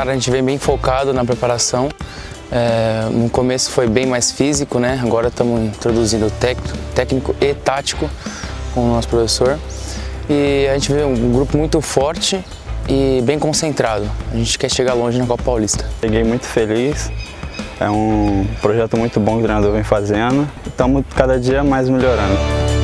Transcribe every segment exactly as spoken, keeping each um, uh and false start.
Cara, a gente vem bem focado na preparação. É, no começo foi bem mais físico, né? Agora estamos introduzindo técnico, técnico e tático com o nosso professor. E a gente vê um grupo muito forte e bem concentrado. A gente quer chegar longe na Copa Paulista. Cheguei muito feliz. É um projeto muito bom que o treinador vem fazendo. Estamos cada dia mais melhorando.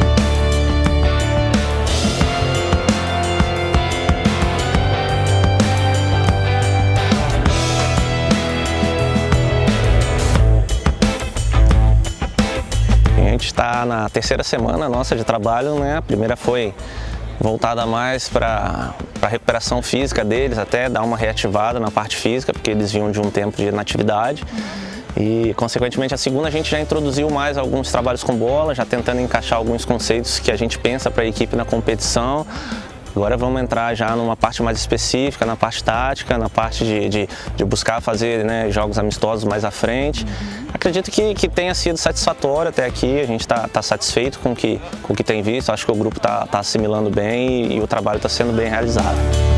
A gente está na terceira semana nossa de trabalho, né? A primeira foi voltada mais para a recuperação física deles, até dar uma reativada na parte física, porque eles vinham de um tempo de inatividade. E, consequentemente, a segunda a gente já introduziu mais alguns trabalhos com bola, já tentando encaixar alguns conceitos que a gente pensa para a equipe na competição. Agora vamos entrar já numa parte mais específica, na parte tática, na parte de, de, de buscar fazer, né, jogos amistosos mais à frente. Acredito que, que tenha sido satisfatório até aqui, a gente está tá satisfeito com que, o com que tem visto, acho que o grupo está tá assimilando bem e, e o trabalho está sendo bem realizado.